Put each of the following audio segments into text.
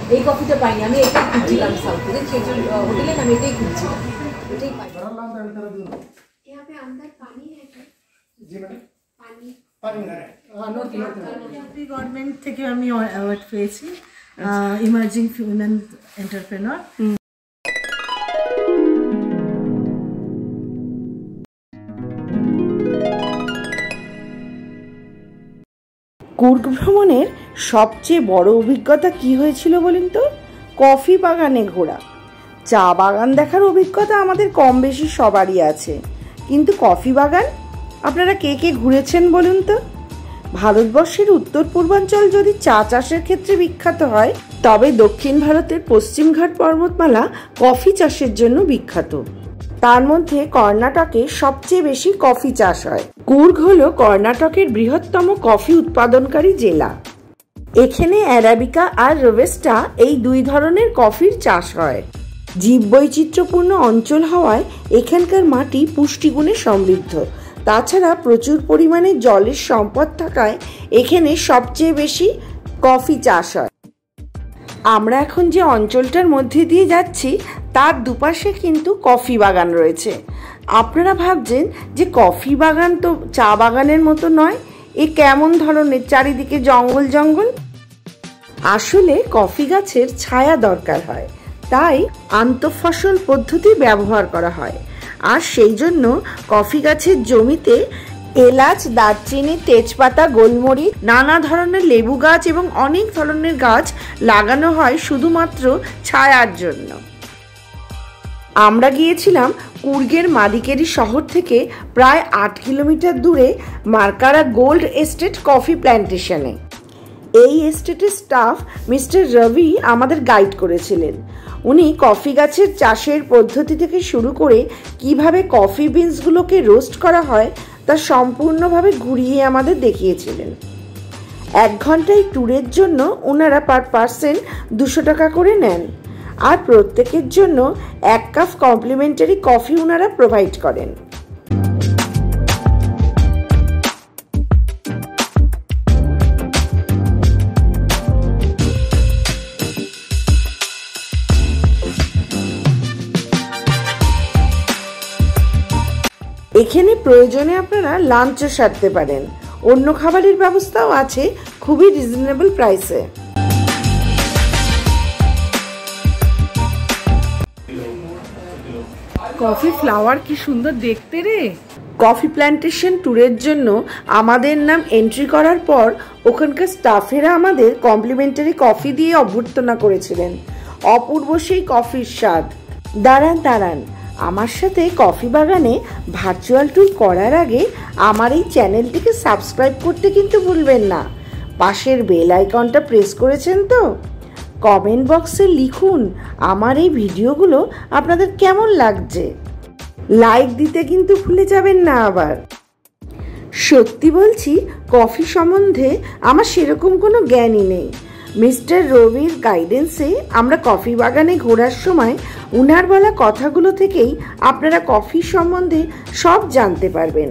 এই কফিটা পাইনি, আমি এটাই খুঁজছিলাম সাউথ থেকে, সেই হোটেলে আমি এটাই খুঁজছিলাম, এটাই পাই। গভর্নমেন্ট থেকে আমি অ্যাওয়ার্ড পেয়েছি, ইমার্জিং উইমেন এন্টারপ্রেনার। কুর্গ ভ্রমণের সবচেয়ে বড় অভিজ্ঞতা কি হয়েছিল বলুন তো? কফি বাগানে ঘোরা। চা বাগান দেখার অভিজ্ঞতা আমাদের কম বেশি সবারই আছে, কিন্তু কফি বাগান আপনারা কে কে ঘুরেছেন বলুন তো? ভারতবর্ষের উত্তর পূর্বাঞ্চল যদি চা চাষের ক্ষেত্রে বিখ্যাত হয়, তবে দক্ষিণ ভারতের পশ্চিমঘাট পর্বতমালা কফি চাষের জন্য বিখ্যাত। তার মধ্যে কর্ণাটকে সবচেয়ে বেশি কফি চাষ হয়। কুর্গ হলো কর্ণাটকের বৃহত্তম কফি উৎপাদনকারী জেলা। এখানে অ্যারাবিকা আর রোবেস্টা এই দুই ধরনের কফির চাষ হয়। জীববৈচিত্র্যপূর্ণ অঞ্চল হওয়ায় এখানকার মাটি পুষ্টিগুণে সমৃদ্ধ। তাছাড়া প্রচুর পরিমাণে জলের সম্পদ থাকায় এখানে সবচেয়ে বেশি কফি চাষ হয়। আমরা এখন যে অঞ্চলটার মধ্যে দিয়ে যাচ্ছি তার দুপাশে কিন্তু কফি বাগান রয়েছে। আপনারা ভাবছেন যে কফি বাগান তো চা বাগানের মতো নয়, এ কেমন ধরনের, চারিদিকে জঙ্গল জঙ্গল? আসলে কফি গাছের ছায়া দরকার হয়, তাই আন্তঃফসল পদ্ধতি ব্যবহার করা হয়। আর সেই জন্য কফি গাছের জমিতে এলাচ, দারচিনি, তেজপাতা, গোলমরিচ, নানা ধরনের লেবু গাছ এবং অনেক ধরনের গাছ লাগানো হয় শুধুমাত্র ছায়ার জন্য। আমরা গিয়েছিলাম কুর্গের মাদিকেরি শহর থেকে প্রায় 8 কিলোমিটার দূরে মার্কারা গোল্ড এস্টেট কফি প্ল্যান্টেশনে। এই এস্টেটের স্টাফ মিস্টার রবি আমাদের গাইড করেছিলেন। উনি কফি গাছের চাষের পদ্ধতি থেকে শুরু করে কিভাবে কফি বিনসগুলোকে রোস্ট করা হয় তা সম্পূর্ণভাবে ঘুরিয়ে আমাদের দেখিয়েছিলেন। 1 ঘন্টায় ট্যুরের জন্য ওনারা পার পার্সন 200 টাকা করে নেন, আর প্রত্যেকের জন্য 1 কাপ কমপ্লিমেন্টারি কফি ওনারা প্রোভাইড করেন। এখানে প্রয়োজনে আপনারা লাঞ্চও সারতে পারেন, অন্য খাবারের ব্যবস্থাও আছে খুবই রিজনেবল প্রাইসে। কফি ফ্লাওয়ার কি সুন্দর দেখতে রে। কফি প্ল্যান্টেশন ট্যুরের জন্য আমাদের নাম এন্ট্রি করার পর ওখানকার স্টাফেরা আমাদের কমপ্লিমেন্টারি কফি দিয়ে অভ্যর্থনা করেছিলেন। অপূর্ব সেই কফির স্বাদ। দাঁড়ান, আমার সাথে কফি বাগানে ভার্চুয়াল ট্যুর করার আগে আমার এই চ্যানেলটিকে সাবস্ক্রাইব করতে কিন্তু ভুলবেন না। পাশের বেল আইকনটা প্রেস করেছেন তো? কমেন্ট বক্সে লিখুন আমার এই ভিডিওগুলো আপনাদের কেমন লাগছে। লাইক দিতে কিন্তু ভুলে যাবেন না আবার। সত্যি বলছি, কফি সম্বন্ধে আমার সেরকম কোনো জ্ঞানই নেই। মিস্টার রবির গাইডেন্সে আমরা কফি বাগানে ঘোরার সময় উনার বলা কথাগুলো থেকেই আপনারা কফি সম্বন্ধে সব জানতে পারবেন।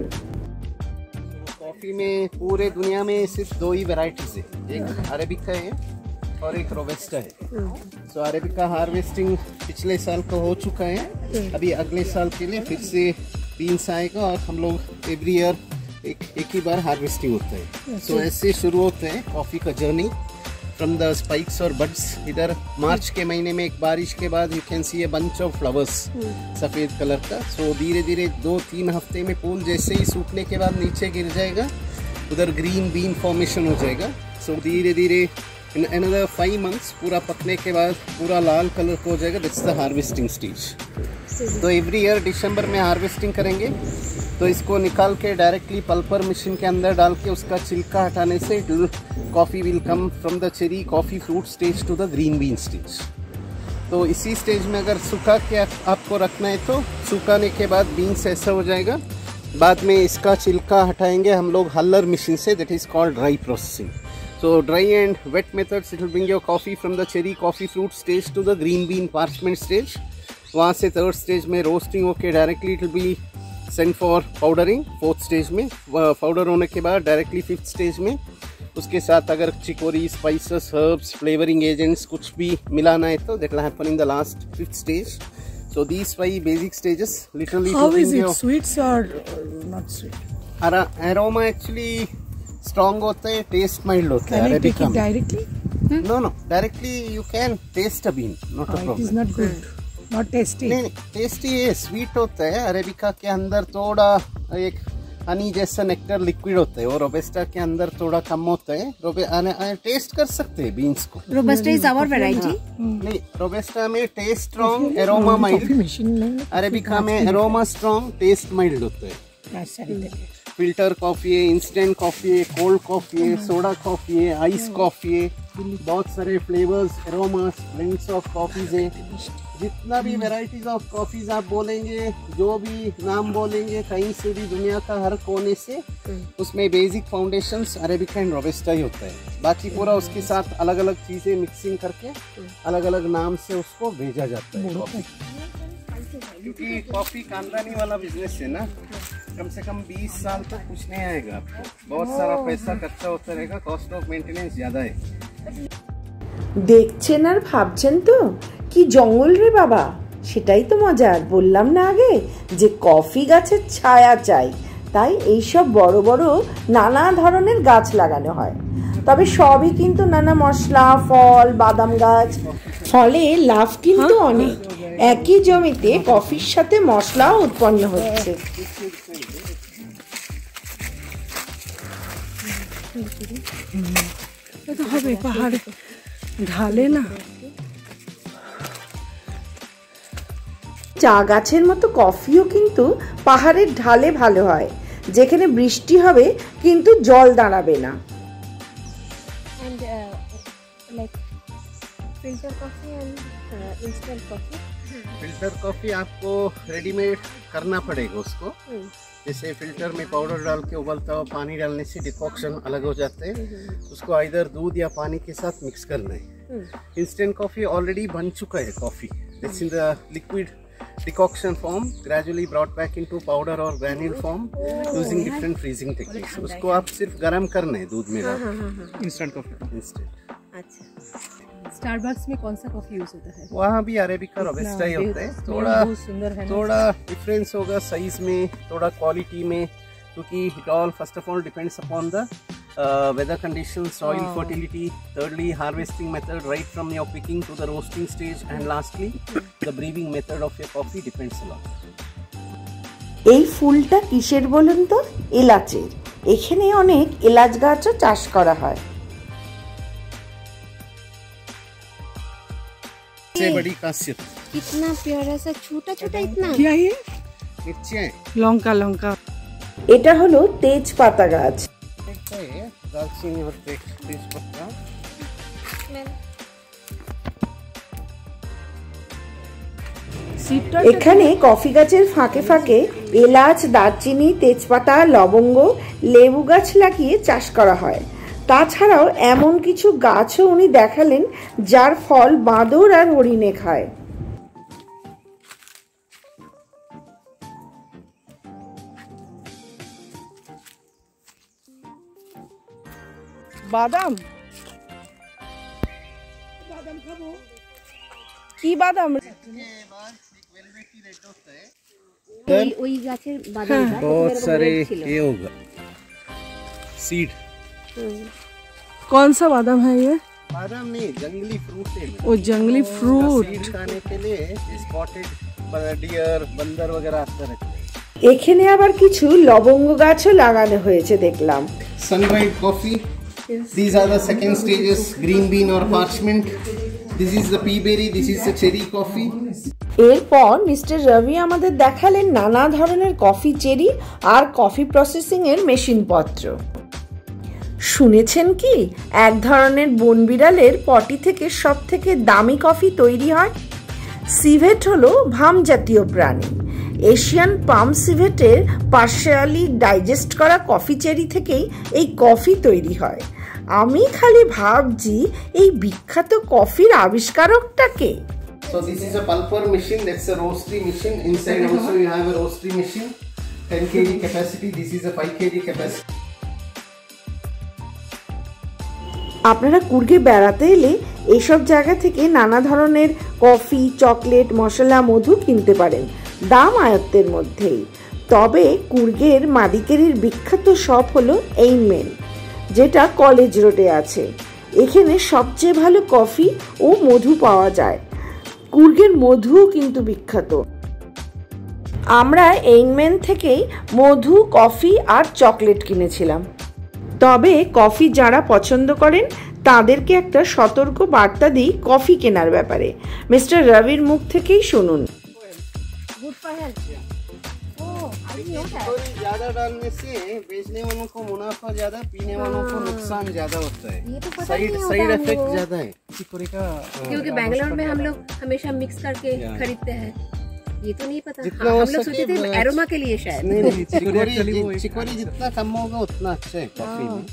कॉफ़ी में पूरे दुनिया में सिर्फ 2 ही वैरायटीज है, एक अरेबिका है और एक रोबस्टा है। सो अरेबिका हार्वेस्टिंग पिछले साल का हो चुका है, अभी अगले साल के लिए फिर से बीन्स आएगा और हम लोग एवरी ईयर एक ही बार हार्वेस्टिंग होता है। सो ऐसे शुरू होता है कॉफ़ी का जर्नी फ्रॉम द स्पाइक्स और बड्स। इधर मार्च के महीने में एक बारिश के बाद you can see a bunch of flowers सफ़ेद कलर का। सो धीरे धीरे 2-3 हफ्ते में फूल जैसे ही सूखने के बाद नीचे गिर जाएगा, उधर ग्रीन बीन फॉर्मेशन हो जाएगा। सो धीरे धीरे इन अनदर 5 मंथ्स पूरा पकने के बाद पूरा लाल कलर का हो जाएगा। That's the harvesting stage. तो एवरी ईयर दिसंबर में हार्वेस्टिंग करेंगे, तो इसको निकाल के डायरेक्टली पल्पर मशीन के अंदर डाल के उसका छिलका हटाने से coffee will come from the cherry coffee fruit stage to the green bean stage. तो इसी स्टेज में अगर सुखा के आपको रखना है तो सुखाने के बाद बीन्स ऐसा हो जाएगा। बाद में इसका छिलका हटाएंगे हम लोग हल्लर मशीन से, that is called dry processing. So dry and wet methods, it will bring your coffee from the cherry coffee fruit stage to the green bean parchment stage. वहाँ से 3rd stage में roasting होके directly it will be sent for powdering। 4th stage में powder होने के बाद directly 5th stage में उसके साथ अगर chicory, spices, herbs, flavouring agents कुछ भी मिलाना है तो that will happen in the last 5th stage. So these 5 basic stages literally. How is it? Sweets or not sweet? Aroma actually strong होता है, taste mild होता है Can I take Arabica it में. directly? No, directly you can taste a bean, not a It problem. is not good. Not tasty. नहीं, tasty है, sweet होता है. Arabica के अंदर थोड़ा एक हनी जैसा नेक्टर लिक्विड होता है और रोबस्टा के अंदर थोड़ा कम होता है. टेस्ट कर सकते हैं बीन्स को. Robusta is our variety. नहीं, रोबस्टा में taste strong, aroma mild. Arabica में एरोमा स्ट्रॉन्ग, टेस्ट माइल्ड होता है. फिल्टर कॉफी है, इंस्टेंट कॉफी है, कोल्ड कॉफी है, सोडा कॉफी है, आइस कॉफी है. बहुत सारे flavours, aromas, blends of coffees है. जितना भी वैरायटीज ऑफ कॉफीज आप बोलेंगे, जो भी नाम बोलेंगे, कहीं से भी दुनिया का हर कोने से, उसमें basic foundations arabica and robusta ही होता है. बाकी पूरा उसके साथ अलग अलग चीजें मिक्सिंग करके अलग अलग नाम से उसको भेजा जाता है कॉफी. क्योंकि कॉफी खानदानी वाला बिजनेस है ना, कम से कम 20 साल तक कुछ नहीं आएगा आपको. बहुत सारा पैसा खर्चा होता रहेगा, कॉस्ट ऑफ मेंटेनेंस ज्यादा है. দেখছেন আর ভাবছেন তো কি জঙ্গল রে বাবা, সেটাই তো মজার. বললাম না আগে যে কফি গাছের ছায়া চাই, তাই এইসব বড় বড় নানা ধরনের গাছ লাগানো হয়. তবে সবই কিন্তু নানা মশলা, ফল, বাদাম গাছ. ফলে লাভ কিন্তু অনেক. একই জমিতে কফির সাথে মশলাও উৎপন্ন হচ্ছে. তো হবে পাহাড়ে ঢালে না. চা গাছের মতো কফিও কিন্তু পাহাড়ের ঢালে ভালো হয়, যেখানে বৃষ্টি হবে কিন্তু জল দাঁড়াবে না. And like filter coffee and instant coffee. Filter coffee आपको रेडीमेड करना पड़ेगा उसको. जैसे फिल्टर में पाउडर डाल के उबलता हुआ पानी डालने से डिकॉक्शन अलग हो जाते हैं. उसको आइदर दूध या पानी के साथ मिक्स करना है. इंस्टेंट कॉफी ऑलरेडी बन चुका है coffee. It's in the liquid decoction form, gradually brought back into powder और granule form using different freezing techniques. उसको आप सिर्फ गर्म करना है दूध में डाल. Instant coffee instant. अच्छा, स्टारबक्स में कौन सा कॉफी यूज होता है? वहाँ भी अरेबिका रोबस्टा ही होता है. थोड़ा डिफरेंस होगा साइज में, थोड़ा क्वालिटी में, क्योंकि it all first of all depends upon the weather conditions, soil fertility, thirdly harvesting method right from your picking to the roasting stage, and lastly the brewing method of your coffee depends a lot. এই ফুলটা কিসের বলুন তো? এলাচের. এখানে অনেক এলাচ গাছও চাষ করা হয়. सबसे बड़ी खासियत कितना प्यारा सा छोटा छोटा इतना. কি আইয়ে मिर्चें. লঙ্কা লঙ্কা. এটা হলো তেজপাতা গাছ. देखते हैं दालचीनी और तेजपत्ता. এখানে কফি গাছের ফাঁকে ফাঁকে এলাচ, দারচিনি, তেজপাতা, লবঙ্গ, লেবু গাছ লাগিয়ে চাষ করা হয়. তাছাড়াও এমন কিছু গাছও উনি দেখালেন যার ফল বাঁদর আর হরিণে খায়. বাদাম খাবো. কি বাদাম? ওই গাছের বাদাম बहुत सारे ये होगा सीड. कौन सा बादाम है ये? बादाम नहीं, जंगली फ्रूट है. वो जंगली फ्रूट. सीड खाने के लिए स्पॉटेड डियर, बंदर वगैरह आते रहते हैं. এখানে আবার কিছু লবঙ্গ গাছও লাগানো হয়েছে দেখলাম. Sun-dried coffee. These are the second stages, green bean or parchment. This is the pea berry, this is the cherry coffee. এরপর মিস্টার রবি আমাদের দেখালেন নানা ধরনের কফি চেরি আর কফি প্রসেসিং এর মেশিনপত্র. শুনেছেন কি এক ধরনের বনবিড়ালের পটি থেকে সব থেকে দামি কফি তৈরি হয়? সিভেট হলো ভাম জাতীয় প্রাণী. এশিয়ান পাম সিভেটের পার্শিয়ালি ডাইজেস্ট করা কফি চেরি থেকেই এই কফি তৈরি হয়. আমি খালি ভাবছি এই বিখ্যাত কফির আবিষ্কারকটা কে? So this is a pulper machine, that's a roastery machine. Inside also you have a roastery machine. 10 kg capacity, this is a 5 kg capacity. আপনারা কুর্গে বেড়াতে এলে এইসব জায়গা থেকে নানা ধরনের কফি, চকলেট, মশলা, মধু কিনতে পারেন, দাম আয়ত্তের মধ্যেই। তবে কুর্গের মাদিকেরির বিখ্যাত শপ হলো এইনমেন, যেটা কলেজ রোডে আছে। এখানে সবচেয়ে ভালো কফি ও মধু পাওয়া যায়। কুর্গের মধুও কিন্তু বিখ্যাত। আমরা এইনমেন থেকেই মধু, কফি আর চকলেট কিনেছিলাম। তবে কফি যারা পছন্দ করেন তাদেরকে একটা সতর্ক বার্তা দিই কফি কেনার ব্যাপারে। মিস্টার রবির মুখ থেকেই শুনুন। Good for health. Oh, I know that. Chicory ज्यादा डालने से बेचने वालों को मुनाफा ज्यादा, पीने वालों को नुकसान ज्यादा होता है। ये तो पता साइड नहीं होता साइड हम इफेक्ट लोगों को। ज्यादा है चिकोरी का। क्योंकि बैंगलोर में हम लोग हमेशा मिक्स करके खरीदते हैं, ये तो नहीं पता। जितना हम हो लोग सके सोचे थे एरोमा के लिए शायद। नहीं नहीं, चिकोरी जितना कम होगा उतना अच्छा है कॉफी में।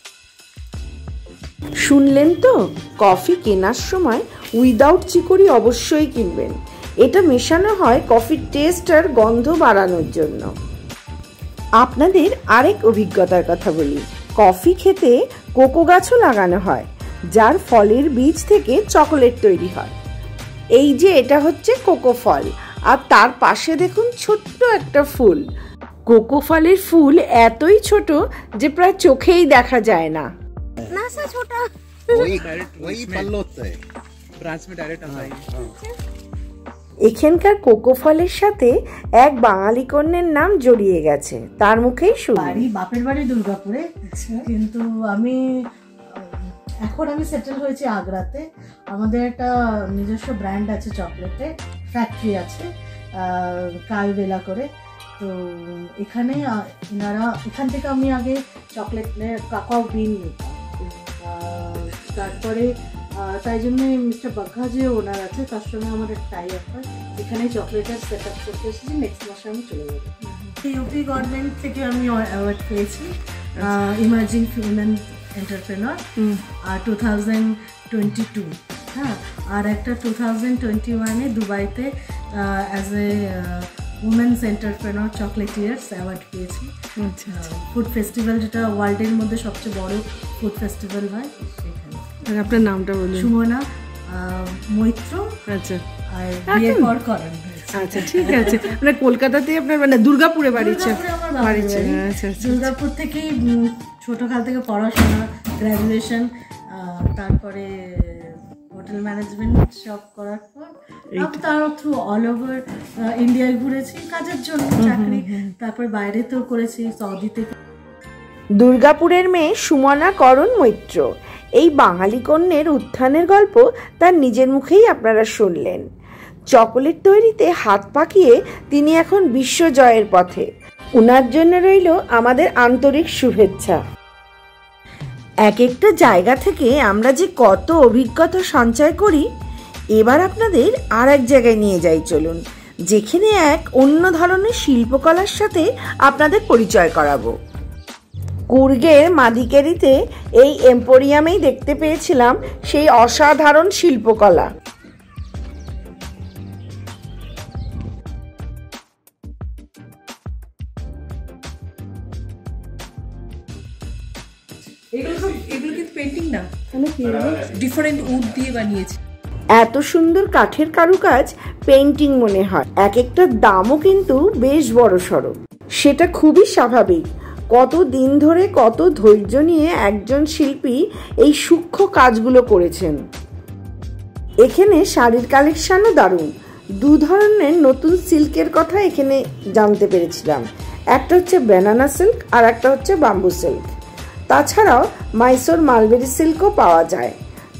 শুনলেন তো, কফি কেনার সময় উইদাউট চিকোরি অবশ্যই কিনবেন। এটা মেশানো হয় কফির টেস্ট আর গন্ধ বাড়ানোর জন্য। আপনাদের আরেক অভিজ্ঞতার কথা বলি। কফি খেতে কোকো গাছও লাগানো হয়, যার ফলের বীজ থেকে চকোলেট তৈরি হয়। এই যে এটা হচ্ছে কোকো ফল, আর তার পাশে দেখুন ছোট্ট একটা ফুল। কোকো ফলের ফুল এতই ছোট যে প্রায় চোখেই দেখা যায় না। ना सा छोटा। वही फल होता है, ब्रांच में डायरेक्ट आता है। এখানকার কোকো ফলের সাথে এক বাঙালি কন্যার নাম জড়িয়ে গেছে, তার মুখেই শুনি। বাড়ি বাপের বাড়ি দুর্গাপুরে, কিন্তু আমি এখন সেটেল হয়েছি আগ্রাতে। আমাদের একটা নিজস্ব ব্র্যান্ড আছে, চকলেটে ফ্যাক্টরি আছে কালবেলা করে। তো এখানে এখান থেকে আমি আগে চকলেট কাকাও বিন নিতাম। তারপরে তাই জন্য মিস্টার বাঘা যে ওনার আছে তার সঙ্গে আমার একটা টাই আপ হয়, এখানে চকলেটের সেট আপ করতে এসেছি। নেক্সট মাসে আমি চলে যাবো। ইউপি গভর্নমেন্ট থেকে আমি অ্যাওয়ার্ড পেয়েছি ইমার্জিং উইমেন এন্টারপ্রেনার 2022। হ্যাঁ, আর একটা 2021-এ দুবাইতে as a women's entrepreneur chocolatiers award পেয়েছি। ফুড ফেস্টিভ্যাল, যেটা ওয়ার্ল্ডের মধ্যে সবচেয়ে বড় ফুড ফেস্টিভ্যাল হয় সেখানে। আপনার নামটা বলুন। সুমনা মৈত্র। আচ্ছা, আর বিয়ের পর করেন। আচ্ছা, ঠিক আছে। মানে কলকাতাতে আপনার, মানে দুর্গাপুরে বাড়ি? আচ্ছা, দুর্গাপুর থেকেই ছোটকাল থেকে পড়াশোনা, গ্র্যাজুয়েশন, তারপরে হোটেল ম্যানেজমেন্ট সব করার পর তার থ্রু অল ওভার ইন্ডিয়ায় ঘুরেছি কাজের জন্য, চাকরি। তারপর বাইরে তো করেছি, সৌদিতে। দুর্গাপুরের মেয়ে সুমনা করণ মৈত্র, এই বাঙালি কন্যের উত্থানের গল্প তার নিজের মুখেই আপনারা শুনলেন। চকোলেট তৈরিতে হাত পাকিয়ে তিনি এখন বিশ্বজয়ের পথে। উনার জন্য রইল আমাদের আন্তরিক শুভেচ্ছা। এক একটা জায়গা থেকে আমরা যে কত অভিজ্ঞতা সঞ্চয় করি। এবার আপনাদের আর এক জায়গায় নিয়ে যাই, চলুন, যেখানে এক অন্য ধরনের শিল্পকলার সাথে আপনাদের পরিচয় করাবো। কুর্গের মাদিকেরিতে এই এম্পোরিয়ামেই দেখতে পেয়েছিলাম সেই অসাধারণ শিল্পকলা। এগুলো কিন্তু পেন্টিং না, ডিফারেন্ট উড দিয়ে বানিয়েছি। এত সুন্দর কাঠের কারুকাজ পেন্টিং মনে হয়। এক একটা দামও কিন্তু বেশ বড় সড়ো। সেটা খুবই স্বাভাবিক। কত দিন ধরে কত ধৈর্য নিয়ে একজন শিল্পী এই সূক্ষ্ম কাজগুলো করেছেন। এখানে শাড়ির কালেকশনও দারুণ। দু ধরনের নতুন সিল্কের কথা এখানে জানতে পেরেছিলাম। একটা হচ্ছে ব্যানানা সিল্ক আর একটা হচ্ছে বাম্বু সিল্ক। তাছাড়াও মাইসোর মালবেরি সিল্কও পাওয়া যায়।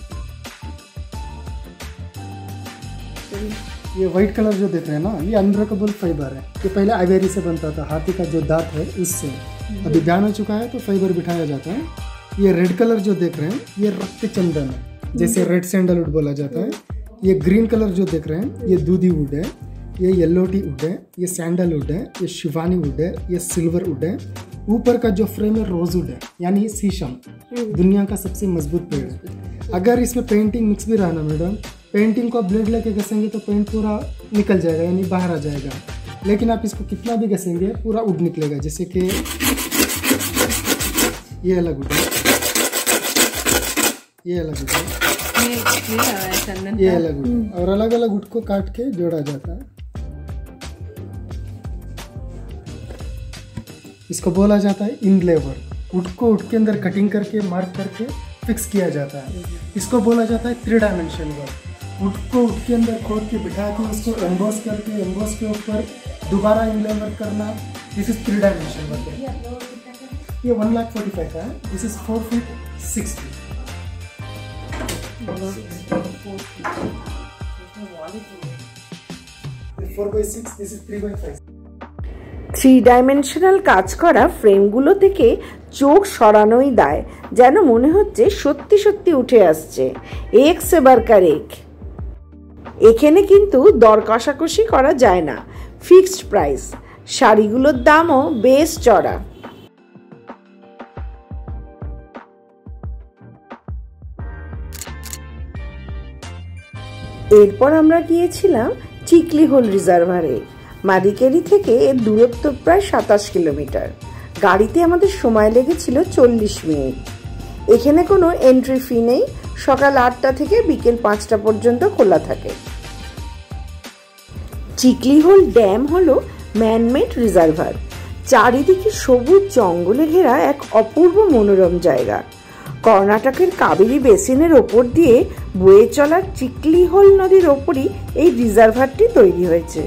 ये वाइट कलर जो देख रहे हैं ना, ये अनब्रेकेबल फाइबर है। ये पहले आइवरी से बनता था, हाथी का जो दांत है उससे। अभी बैन हो चुका है तो फाइबर बिठाया जाता है। ये रेड कलर जो देख रहे हैं ये रक्त चंदन है, जैसे रेड सैंडलवुड बोला जाता है। ये ग्रीन कलर जो देख रहे हैं ये दूधी वुड है, ये येलो टी वुड है, ये सैंडलवुड है, ये शिवानी वुड है, ये सिल्वर वुड है। ऊपर का जो फ्रेम है रोजवुड है, यानी शीशम, दुनिया का सबसे मजबूत पेड़ है। अगर इसमें पेंटिंग मिक्स भी रहा ना मैडम, पेंटिंग को ब्लेड लेके घसेंगे तो पेंट पूरा निकल जाएगा, यानी बाहर आ जाएगा। लेकिन आप इसको कितना भी घसेंगे पूरा वुड निकलेगा। जैसे कि ये अलग वुड है, ये अलग उठ है, ये चंदन ये अलग उठ है, और अलग अलग उठ को काट के जोड़ा जाता है। इसको बोला जाता है इनले वर्क। उठ को उठ के अंदर कटिंग करके मार्क करके फिक्स किया जाता है। इसको बोला जाता है 3 डायमेंशन वर्क। उठ को उठ के अंदर खोद के बिठा के उसको एम्बोस करके एम्बोस के ऊपर दोबारा इनले वर्क करना, दिस इज 3 डायमेंशन वर्क है। ये 1,45,000 का है, this is 4 feet 6 feet. 4/6, this is 3/5। 3 dimensional কাজ করা ফ্রেমগুলো থেকে চোখ সরানোই দায়, যেন মনে হচ্ছে সত্যি সত্যি উঠে আসছে। এক সে বারকার এক। এখানে কিন্তু দর কষাকষি করা যায় না, ফিক্সড প্রাইস। শাড়িগুলোর দামও বেশ চড়া। এরপর আমরা গিয়েছিলাম চিকলি হোল রিজার্ভারে। মাদিকেরি থেকে এর দূরত্ব প্রায় 27 কিলোমিটার। গাড়িতে আমাদের সময় লেগেছিল 40 মিনিট। এখানে কোনো এন্ট্রি ফি নেই, সকাল 8টা থেকে বিকেল 5টা পর্যন্ত খোলা থাকে। চিকলি হোল ড্যাম হলো ম্যানমেড রিজার্ভার। চারিদিকে সবুজ জঙ্গলে ঘেরা এক অপূর্ব মনোরম জায়গা। কর্ণাটকের কাবেরী বেসিনের ওপর দিয়ে বয়ে চলা চিকলি হোল নদীর ওপরই এই রিজার্ভারটি তৈরি হয়েছে।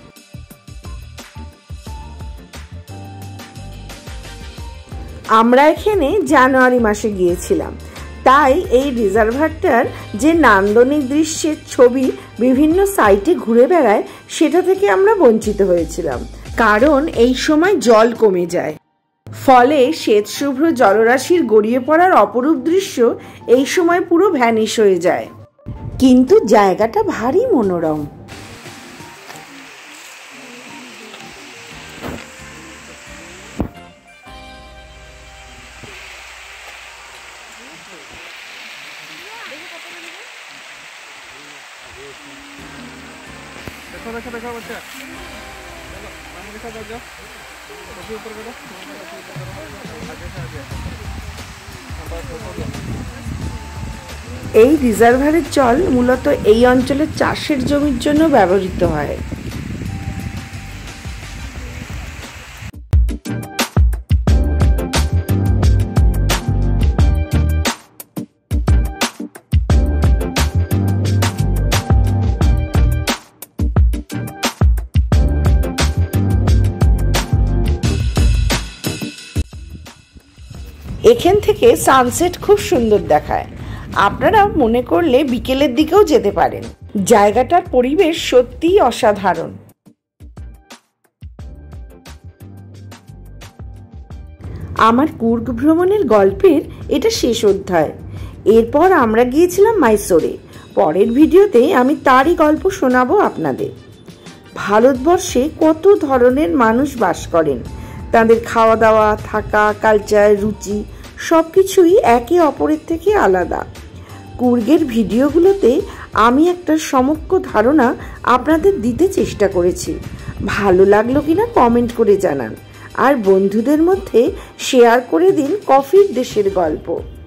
আমরা এখানে জানুয়ারি মাসে গিয়েছিলাম, তাই এই রিজার্ভারটার যে নান্দনিক দৃশ্যের ছবি বিভিন্ন সাইটে ঘুরে বেড়ায় সেটা থেকে আমরা বঞ্চিত হয়েছিলাম, কারণ এই সময় জল কমে যায়। ফলে শ্বেতশুভ্র জলরাশির গড়িয়ে পড়ার অপরূপ দৃশ্য এই সময় পুরো ভ্যানিশ হয়ে যায়। কিন্তু জায়গাটা ভারী মনোরম। এই রিজার্ভারের জল মূলত এই অঞ্চলের চাষের জমির জন্য ব্যবহৃত হয়। এখান থেকে সানসেট খুব সুন্দর দেখায়। আপনারা মনে করলে বিকেলের দিকেও যেতে পারেন। জায়গাটার পরিবেশ সত্যিই অসাধারণ। আমার কুর্গ ভ্রমণের গল্পের এটা শেষ অধ্যায়। এরপর আমরা গিয়েছিলাম মাইসোরে। পরের ভিডিওতে আমি তারই গল্প শোনাবো আপনাদের। ভারতবর্ষে কত ধরনের মানুষ বাস করেন, তাদের খাওয়া দাওয়া, থাকা, কালচার, রুচি সবকিছুই একে অপরের থেকে আলাদা। কুর্গের ভিডিওগুলোতে আমি একটা সমগ্র ধারণা আপনাদের দিতে চেষ্টা করেছি। ভালো লাগলো কিনা কমেন্ট করে জানান, আর বন্ধুদের মধ্যে শেয়ার করে দিন কফির দেশের গল্প।